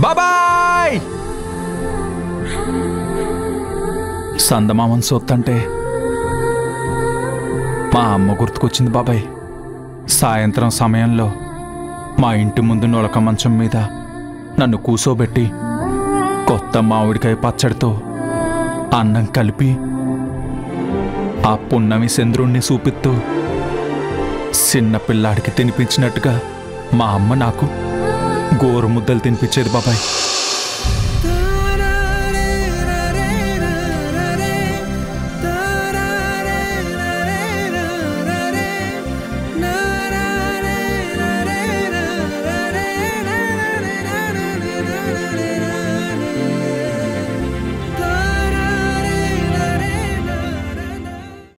బాబాయ్ సందమామని సొత్తంటే మా అమ్మ గుర్తుకొచ్చింది బాబాయ్. సాయంత్రం సమయంలో మా ఇంటి ముందు నొలక మంచం మీద నన్ను కూసోబెట్టి కొత్త మామిడికాయ పచ్చడితో అన్నం కలిపి ఆ పున్నమి చంద్రుణ్ణి చూపిస్తూ చిన్న పిల్లాడికి తినిపించినట్టుగా మా అమ్మ నాకు గోరు ముద్దలు తినిపించేది బాబాయ్.